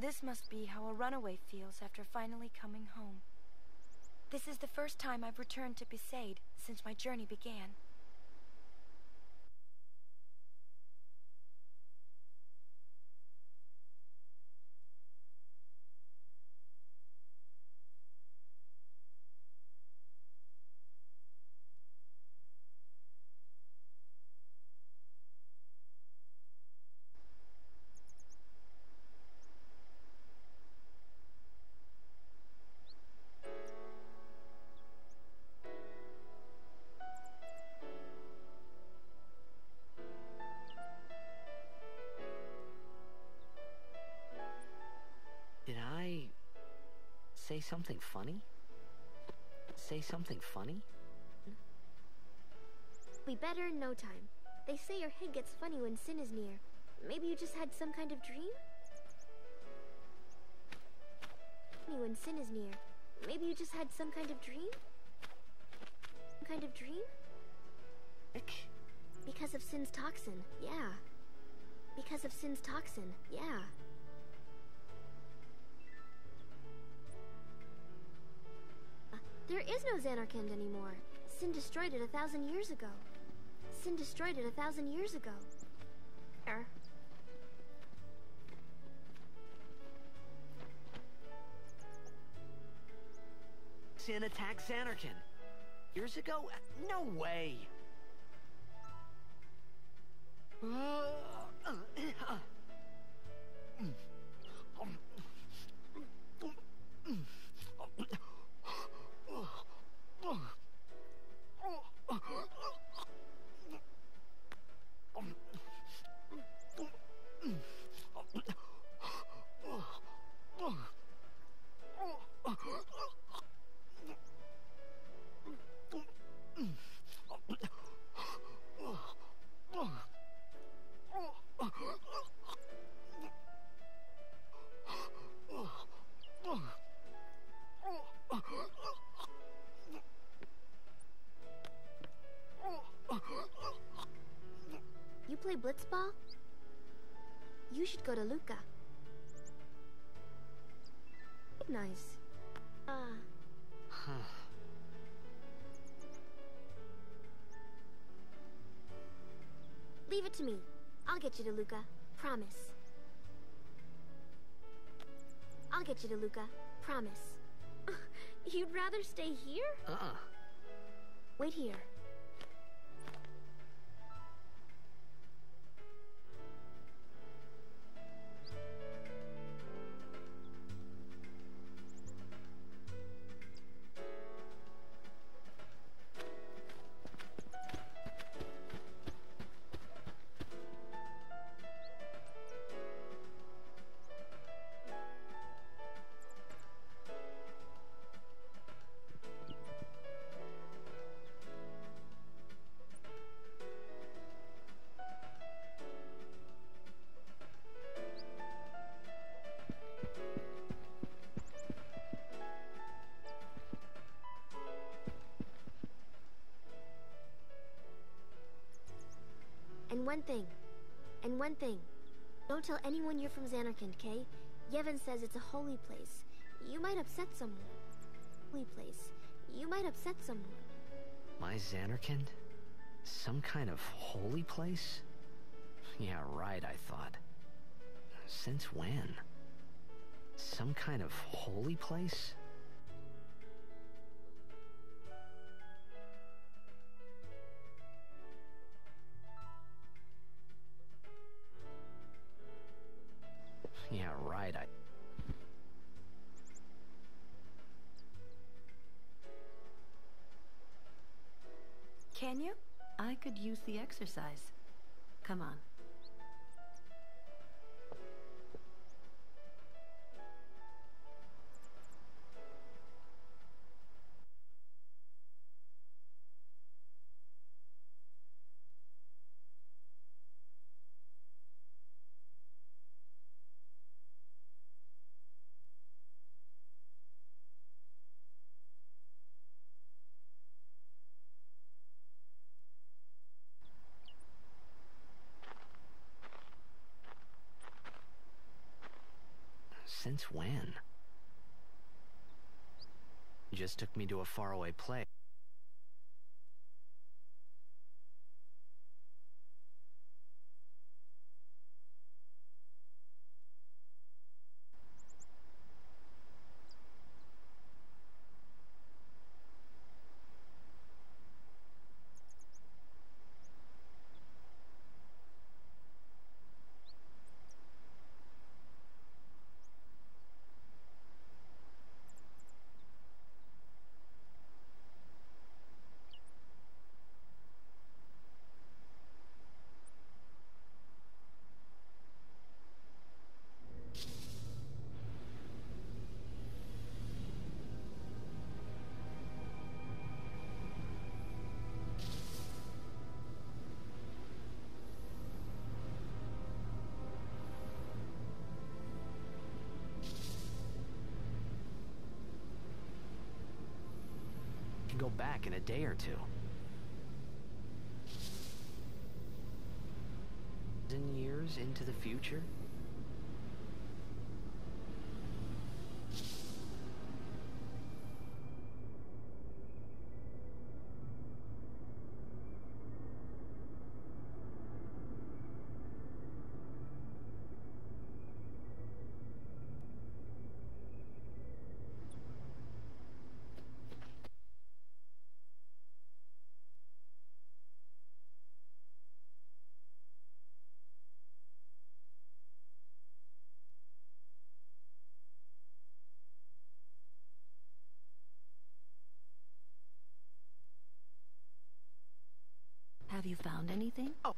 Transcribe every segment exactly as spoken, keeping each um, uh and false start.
This must be how a runaway feels after finally coming home. This is the first time I've returned to Besaid since my journey began. Did I say something funny? Say something funny? Be better in no time. They say your head gets funny when sin is near. Maybe you just had some kind of dream? When sin is near. Maybe you just had some kind of dream? Some kind of dream? Because of sin's toxin, yeah. Because of sin's toxin, yeah. There is no Xanarkand anymore. Sin destroyed it a thousand years ago. Sin destroyed it a thousand years ago. Er. Sin attacked Xanarkand. Years ago? No way! You play blitzball? You should go to Luca. Nice. Ah. Uh. Huh. Leave it to me. I'll get you to Luca. Promise. I'll get you to Luca. Promise. You'd rather stay here? Uh-uh. Wait here. And one thing. And one thing. Don't tell anyone you're from Xanarkand, Kay? Yevon says it's a holy place. You might upset someone. Holy place. You might upset someone. My Xanarkand? Some kind of holy place? Yeah, right, I thought. Since when? Some kind of holy place? Yeah, right, I... Can you? I could use the exercise. Come on. Since when? You just took me to a faraway place. Go back in a day or two. Ten years into the future? Have you found anything? Oh.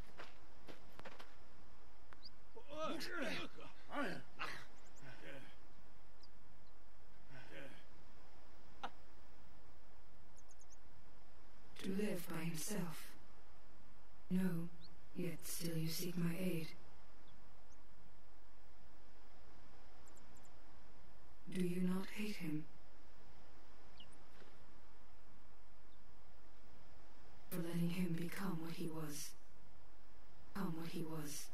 To live by himself. No, yet still you seek my aid. Do you not hate him? For letting him become what he was. Become what he was.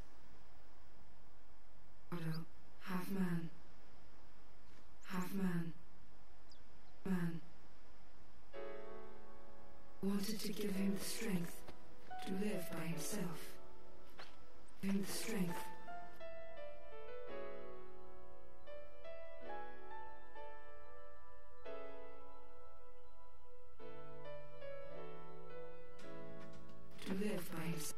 Otto, half man. Half man. Man. Wanted to give him the strength to live by himself. Give him the strength. To live by himself.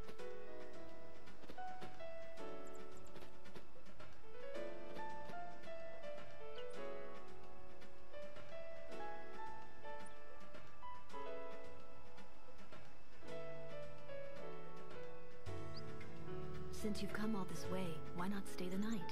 Since you've come all this way, why not stay the night?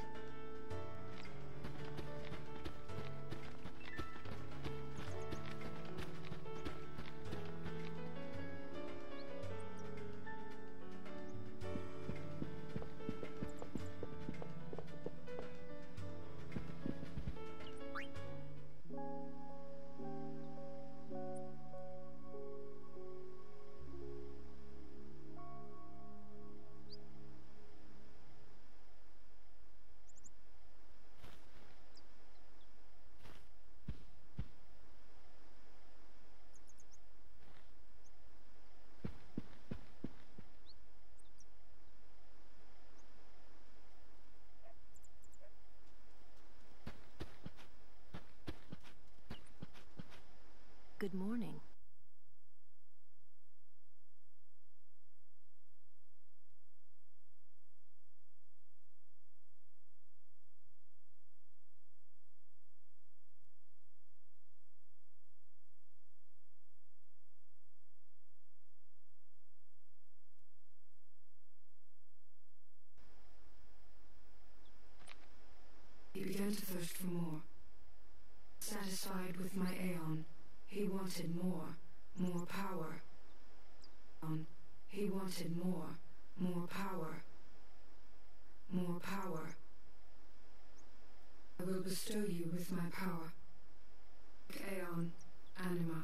Good morning. He began to thirst for more. Satisfied with my Aeon, he wanted more, more power. He wanted more, more power. More power. I will bestow you with my power. Aeon, anima.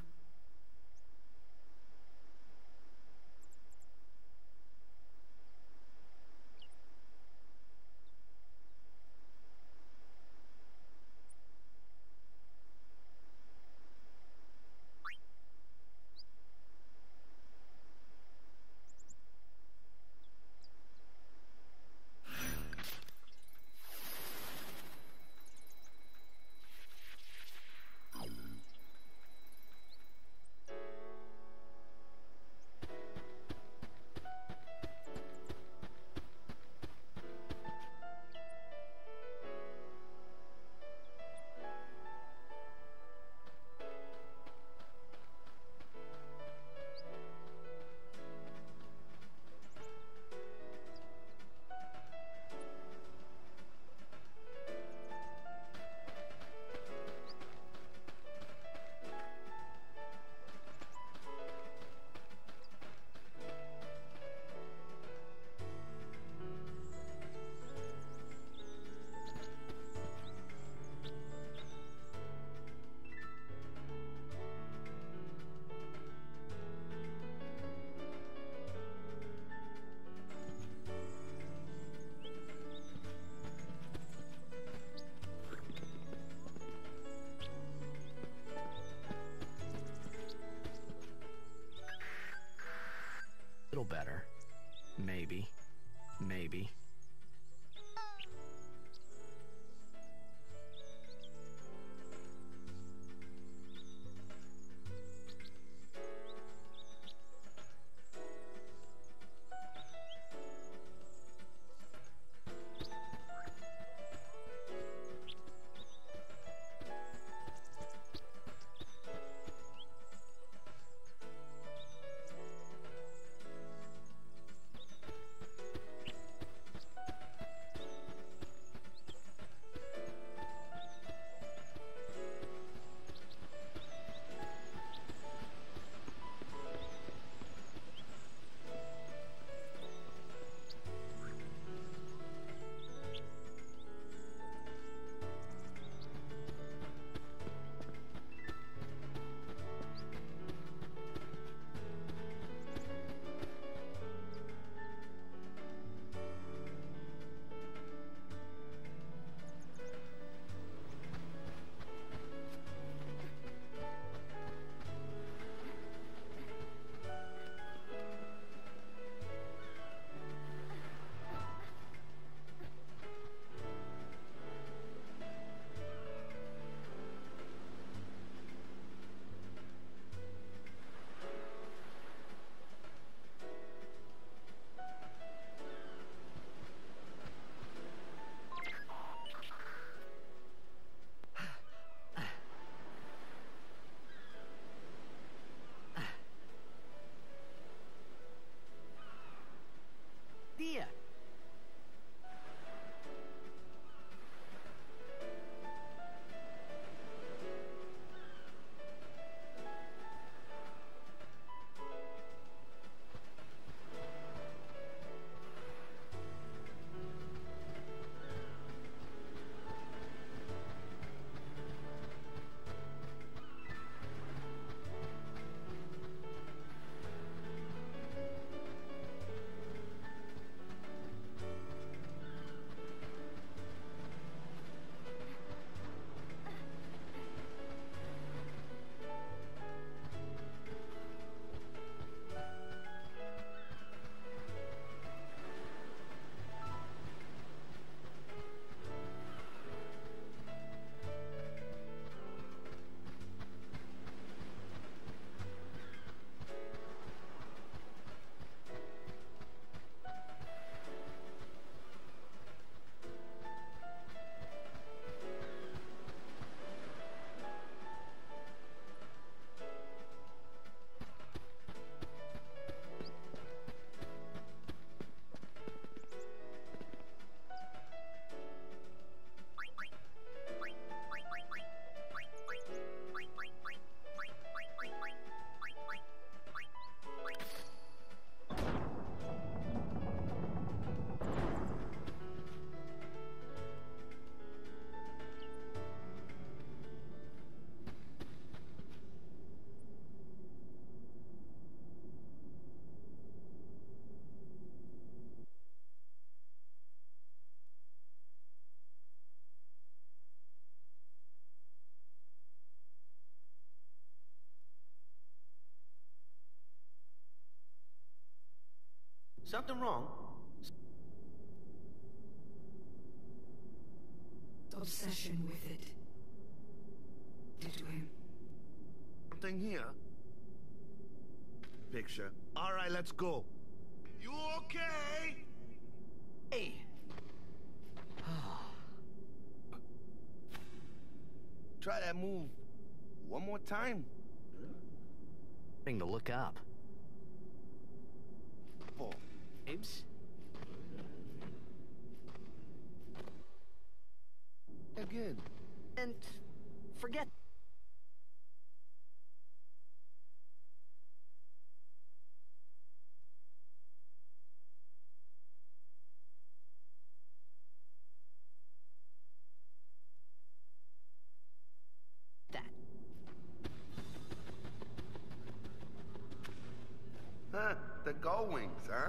Something wrong? Obsession with it. Did to him. Something here. Picture. All right, let's go. You okay? Hey! Try that move one more time. Thing to look up. Oh. Ibs? Again. And forget. That. Huh, the gull wings, huh?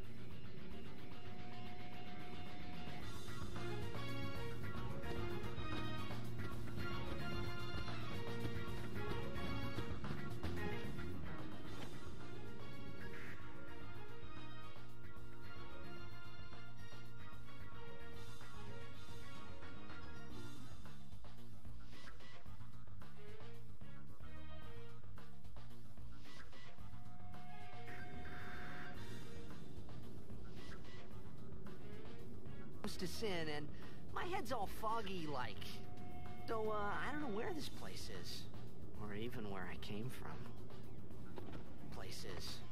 To sin, and my head's all foggy like. Though, uh, I don't know where this place is. Or even where I came from. Places.